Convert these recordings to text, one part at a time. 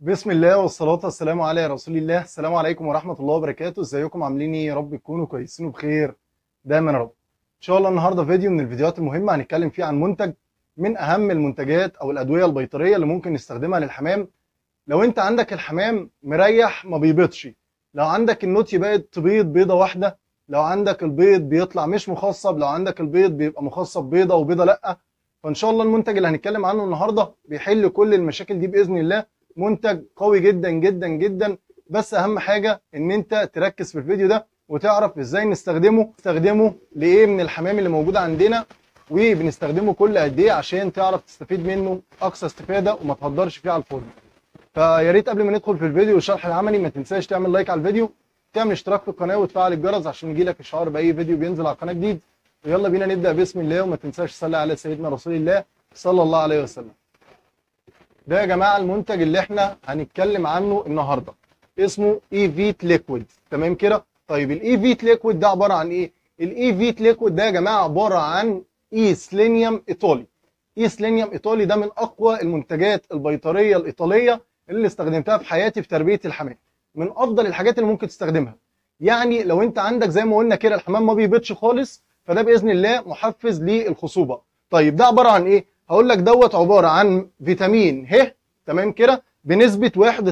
بسم الله والصلاة والسلام على رسول الله. السلام عليكم ورحمة الله وبركاته. ازيكم عاملين ايه؟ يا رب تكونوا كويسين وبخير دايما يا رب. ان شاء الله النهارده فيديو من الفيديوهات المهمة هنتكلم فيه عن منتج من اهم المنتجات او الادوية البيطرية اللي ممكن نستخدمها للحمام. لو انت عندك الحمام مريح ما بيبيضش، لو عندك النوتي بقت تبيض بيضة واحدة، لو عندك البيض بيطلع مش مخصب، لو عندك البيض بيبقى مخصب بيضة وبيضة لا، فان شاء الله المنتج اللي هنتكلم عنه النهارده بيحل كل المشاكل دي باذن الله. منتج قوي جدا جدا جدا، بس اهم حاجه ان انت تركز في الفيديو ده وتعرف ازاي نستخدمه لايه من الحمام اللي موجوده عندنا، وبنستخدمه كل قد ايه عشان تعرف تستفيد منه اقصى استفاده وما تهدرش فيه على الفاضي. فيا ريت قبل ما ندخل في الفيديو والشرح العملي ما تنساش تعمل لايك على الفيديو، تعمل اشتراك في القناه وتفعل الجرس عشان يجيلك اشعار باي فيديو بينزل على القناه جديد. ويلا بينا نبدا بسم الله، وما تنساش تصلي على سيدنا رسول الله صلى الله عليه وسلم. ده يا جماعه المنتج اللي احنا هنتكلم عنه النهارده، اسمه اي فيت ليكويد. تمام كده؟ طيب الاي فيت ليكويد ده عباره عن ايه؟ الاي فيت ليكويد ده يا جماعه عباره عن سلينيوم ايطالي. سلينيوم ايطالي ده من اقوى المنتجات البيطريه الايطاليه اللي استخدمتها في حياتي في تربيه الحمام، من افضل الحاجات اللي ممكن تستخدمها. يعني لو انت عندك زي ما قلنا كده الحمام ما بيبيضش خالص، فده باذن الله محفز للخصوبه. طيب ده عباره عن ايه؟ هقول لك دوت عباره عن فيتامين ه، تمام كده، بنسبه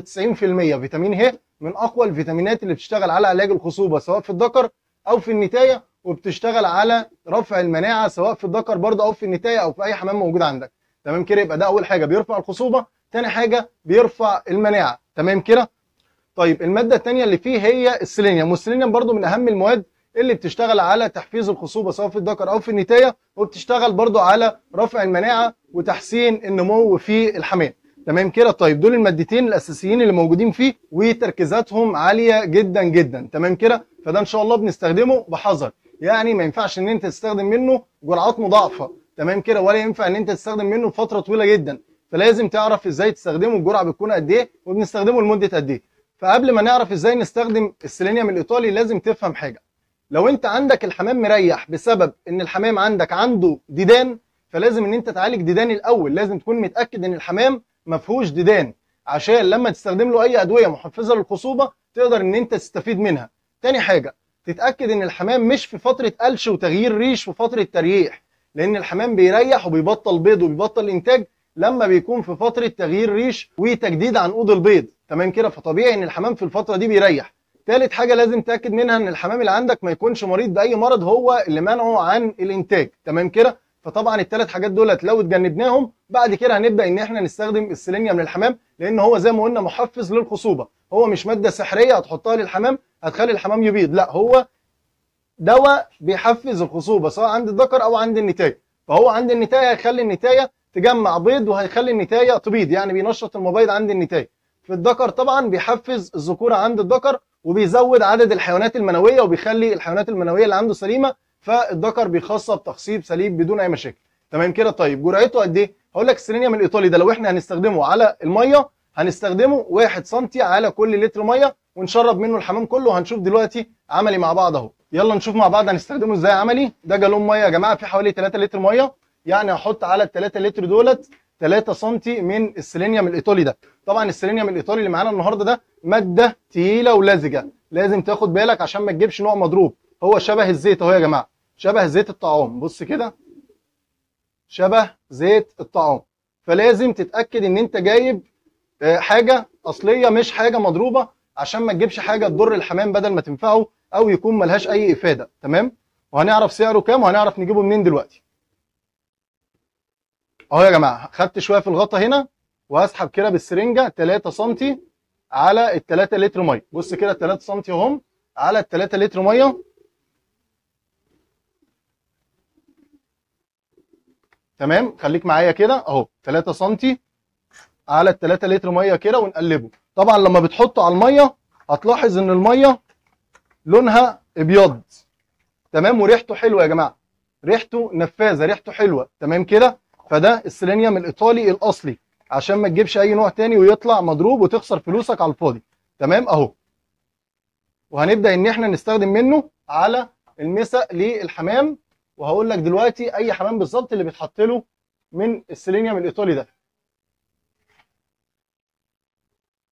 91%. فيتامين ه من اقوى الفيتامينات اللي بتشتغل على علاج الخصوبه سواء في الذكر او في النتايه، وبتشتغل على رفع المناعه سواء في الذكر برضه او في النتايه او في اي حمام موجود عندك. تمام كده؟ يبقى ده اول حاجه بيرفع الخصوبه، تاني حاجه بيرفع المناعه. تمام كده؟ طيب الماده الثانيه اللي فيه هي السيلينيوم، والسيلينيوم برضو من اهم المواد اللي بتشتغل على تحفيز الخصوبه سواء في الذكر او في النتايه، وبتشتغل برضو على رفع المناعه وتحسين النمو في الحمام. تمام كده؟ طيب دول المادتين الاساسيين اللي موجودين فيه وتركيزاتهم عاليه جدا جدا. تمام كده؟ فده ان شاء الله بنستخدمه بحذر، يعني ما ينفعش ان انت تستخدم منه جرعات مضاعفه، تمام كده، ولا ينفع ان انت تستخدم منه فتره طويله جدا. فلازم تعرف ازاي تستخدمه، الجرعه بتكون قد ايه وبنستخدمه لمده قد ايه. فقبل ما نعرف ازاي نستخدم السيلينيوم الايطالي لازم تفهم حاجه. لو انت عندك الحمام مريح بسبب ان الحمام عنده ديدان، فلازم ان انت تعالج ديدان الاول، لازم تكون متاكد ان الحمام ما فيهوش ديدان عشان لما تستخدم له اي ادويه محفزه للخصوبه تقدر ان انت تستفيد منها. تاني حاجه تتاكد ان الحمام مش في فتره قلش وتغيير ريش وفتره تريح، لان الحمام بيريح وبيبطل بيض وبيبطل انتاج لما بيكون في فتره تغيير ريش وتجديد عنقود البيض. تمام كده؟ فطبيعي ان الحمام في الفتره دي بيريح. ثالث حاجه لازم تتاكد منها ان الحمام اللي عندك ما يكونش مريض باي مرض هو اللي منعه عن الانتاج. تمام كده؟ فطبعا الثلاث حاجات دولت لو اتجنبناهم بعد كده هنبدا ان احنا نستخدم السيلينيوم للحمام، لان هو زي ما قلنا محفز للخصوبه، هو مش ماده سحريه هتحطها للحمام هتخلي الحمام يبيض، لا، هو دواء بيحفز الخصوبه سواء عند الذكر او عند النتايه. فهو عند النتايه هيخلي النتايه تجمع بيض وهيخلي النتايه تبيض، يعني بينشط المبيض عند النتايه. في الذكر طبعا بيحفز الذكوره عند الذكر وبيزود عدد الحيوانات المنويه وبيخلي الحيوانات المنويه اللي عنده سليمه، فالذكر بيخصب تخصيب سليم بدون اي مشاكل. تمام كده؟ طيب جرعته قد ايه؟ هقول لك السيلينيوم الايطالي ده لو احنا هنستخدمه على الميه هنستخدمه 1 سم على كل لتر ميه ونشرب منه الحمام كله، وهنشوف دلوقتي عملي مع بعض اهو. يلا نشوف مع بعض هنستخدمه ازاي عملي. ده جالون ميه يا جماعه في حوالي 3 لتر ميه، يعني هحط على ال 3 لتر دولت 3 سم من السيلينيوم الايطالي ده. طبعا السيلينيوم الايطالي اللي معانا النهارده ده ماده تقيله ولزجه، لازم تاخد بالك عشان ما تجيبش نوع مضروب. هو شبه الزيت اهو يا جماعه، شبه زيت الطعام، بص كده، شبه زيت الطعام. فلازم تتاكد ان انت جايب حاجه اصليه مش حاجه مضروبه، عشان ما تجيبش حاجه تضر الحمام بدل ما تنفعه او يكون ملهاش اي افاده. تمام؟ وهنعرف سعره كام وهنعرف نجيبه منين دلوقتي. اهو يا جماعه خدت شويه في الغطا هنا وهسحب كده بالسرنجه 3 سم على ال 3 لتر ميه. بص كده 3 سم اهم على ال 3 لتر ميه. تمام؟ خليك معايا كده اهو 3 سم على ال 3 لتر ميه كده ونقلبه. طبعا لما بتحطه على الميه هتلاحظ ان الميه لونها ابيض، تمام، وريحته حلوه يا جماعه، ريحته نفاذه، ريحته حلوه. تمام كده؟ فده السيلينيوم الايطالي الاصلي، عشان ما تجيبش اي نوع تاني ويطلع مضروب وتخسر فلوسك على الفاضي. تمام اهو. وهنبدا ان احنا نستخدم منه على المساء للحمام، وهقول لك دلوقتي اي حمام بالظبط اللي بيتحط له من السيلينيوم الايطالي ده.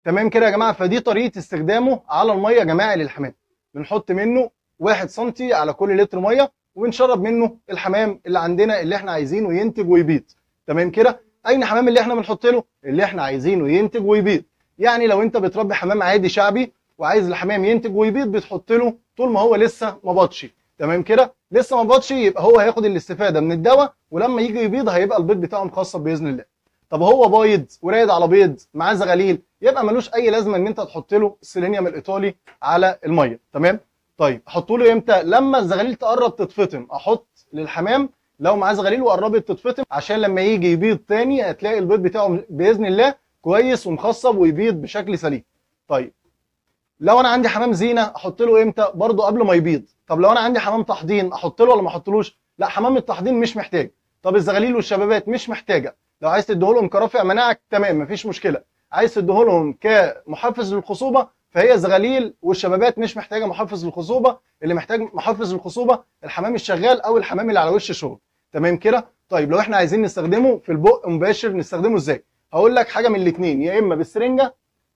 تمام كده يا جماعه. فدي طريقه استخدامه على الميه جماعي للحمام. بنحط منه 1 سم على كل لتر ميه وبنشرب منه الحمام اللي عندنا اللي احنا عايزينه ينتج ويبيض. تمام كده. اين حمام اللي احنا بنحط له؟ اللي احنا عايزينه ينتج ويبيض. يعني لو انت بتربي حمام عادي شعبي وعايز الحمام ينتج ويبيض بتحط له طول ما هو لسه ما بطش. تمام كده. لسه ما بطش يبقى هو هياخد الاستفاده من الدواء، ولما يجي يبيض هيبقى البيض بتاعه مخصب باذن الله. طب هو بايض ورايد على بيض معاه زغاليل، يبقى ملوش اي لازمه ان انت تحط له السيلينيوم الايطالي على الميه. تمام. طيب احطه له امتى؟ لما الزغاليل تقرب تتفطم احط للحمام لو معاه زغاليل وقربت تتفطم، عشان لما يجي يبيض تاني هتلاقي البيض بتاعه باذن الله كويس ومخصب ويبيض بشكل سليم. طيب لو انا عندي حمام زينه احط له امتى؟ برضه قبل ما يبيض. طب لو انا عندي حمام تحضين احط له ولا ما احطلوش؟ لا، حمام التحضين مش محتاج. طب الزغاليل والشبابات مش محتاجه. لو عايز تديهولهم كرافع مناعه تمام مفيش مشكله. عايز تديهولهم كمحفز للخصوبه فهي الزغاليل والشبابات مش محتاجه محفز للخصوبه. اللي محتاج محفز للخصوبه الحمام الشغال او الحمام اللي على وش شغل. تمام كده. طيب لو احنا عايزين نستخدمه في البق مباشر نستخدمه ازاي؟ هقول لك حاجه من الاثنين، يا اما بالسرنجه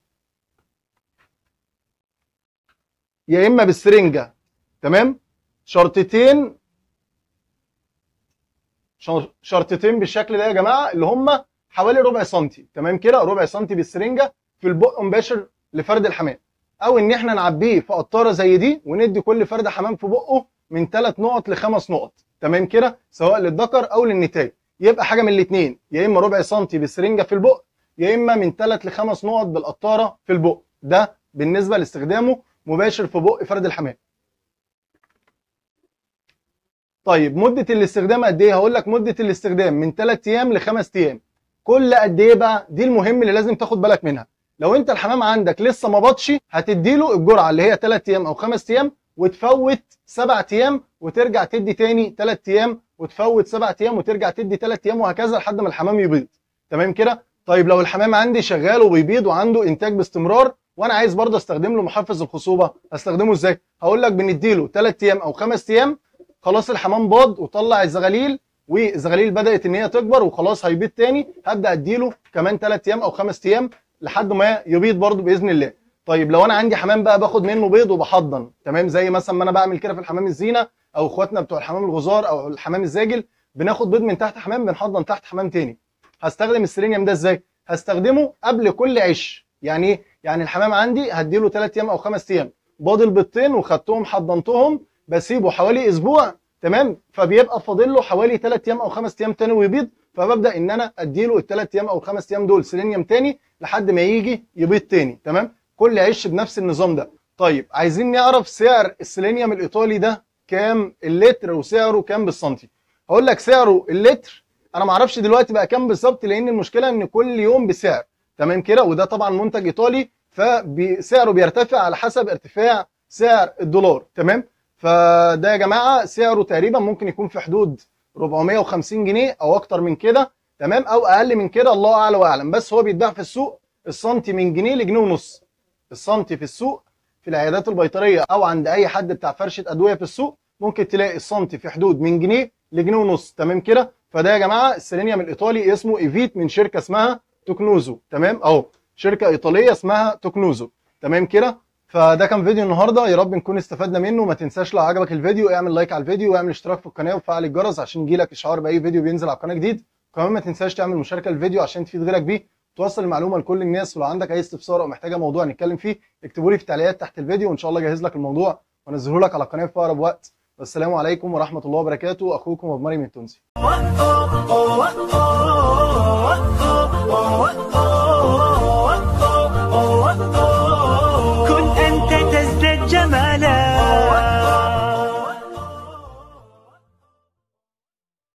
يا اما بالسرنجه. تمام. شرطتين بالشكل ده يا جماعه اللي هم حوالي ربع سنتي. تمام كده. ربع سنتي بالسرنجه في البق مباشر لفرد الحمام، او ان احنا نعبيه في قطاره زي دي وندي كل فرد حمام في بقه من 3 نقط ل5 نقط. تمام كده. سواء للذكر او للنتاج. يبقى حاجه من الاثنين، يا اما ربع سنتي بالسرنجه في البق يا اما من 3 ل5 نقط بالقطاره في البق. ده بالنسبه لاستخدامه مباشر في بق فرد الحمام. طيب مده الاستخدام قد ايه؟ هقول لك مده الاستخدام من 3 ايام ل5 ايام. كل قد ايه بقى؟ دي المهم اللي لازم تاخد بالك منها. لو انت الحمام عندك لسه ما بطش هتديله الجرعه اللي هي 3 ايام او 5 ايام وتفوت 7 ايام وترجع تدي تاني 3 ايام وتفوت 7 ايام وترجع تدي 3 ايام وهكذا لحد ما الحمام يبيض. تمام كده. طيب لو الحمام عندي شغال وبيبيض وعنده انتاج باستمرار وانا عايز برضه استخدم له محفز الخصوبه، هستخدمه ازاي؟ هقول لك بنديله 3 ايام او 5 ايام خلاص الحمام باض وطلع الزغاليل والزغاليل بدات ان هي تكبر وخلاص هيبيض تاني، هبدا اديله كمان 3 ايام او 5 ايام لحد ما يبيض برضه باذن الله. طيب لو انا عندي حمام بقى باخد منه بيض وبحضن، تمام، زي مثلا ما انا بعمل كده في الحمام الزينه او اخواتنا بتوع الحمام الغزار او الحمام الزاجل، بناخد بيض من تحت حمام بنحضن تحت حمام تاني. هستخدم السيلينيوم ده ازاي؟ هستخدمه قبل كل عش. يعني ايه؟ يعني الحمام عندي هديله 3 ايام او 5 ايام باض البيضتين وخدتهم حضنتهم، بسيبه حوالي اسبوع، تمام، فبيبقى فاضل له حوالي 3 ايام او 5 ايام تاني ويبيض، فببدا ان انا اديله ال3 ايام او 5 ايام دول سيلينيوم تاني لحد ما يجي يبيض تاني. تمام. كل عش بنفس النظام ده. طيب عايزين نعرف سعر السيلينيوم الايطالي ده كام اللتر وسعره كام بالسنتي. هقول لك سعره اللتر انا ما اعرفش دلوقتي بقى كام بالظبط، لان المشكله ان كل يوم بسعر. تمام كده. وده طبعا منتج ايطالي فسعره بيرتفع على حسب ارتفاع سعر الدولار. تمام. فده يا جماعه سعره تقريبا ممكن يكون في حدود 450 جنيه او اكتر من كده، تمام، او اقل من كده، الله اعلى واعلم. بس هو بيتباع في السوق السنتي من جنيه لجنيه ونص. السنتي في السوق في العيادات البيطريه او عند اي حد بتاع فرشه ادويه في السوق ممكن تلاقي السنتي في حدود من جنيه لجنيه ونص. تمام كده. فده يا جماعه السيلينيوم الايطالي اسمه ايفيت من شركه اسمها توكنوزو. تمام. اهو شركه ايطاليه اسمها توكنوزو. تمام كده. فده كان فيديو النهارده، يا رب نكون استفدنا منه. ما تنساش لو عجبك الفيديو اعمل لايك على الفيديو واعمل اشتراك في القناه وفعل الجرس عشان يجيلك اشعار باي فيديو بينزل على القناه جديد. كمان ما تنساش تعمل مشاركه للفيديو عشان تفيد غيرك بيه، توصل المعلومه لكل الناس. ولو عندك اي استفسار او محتاجه موضوع نتكلم فيه اكتبوا لي في التعليقات تحت الفيديو وان شاء الله اجهز لك الموضوع وانزله لك على القناه في اقرب وقت. والسلام عليكم ورحمه الله وبركاته. اخوكم ابو مريم التونسي.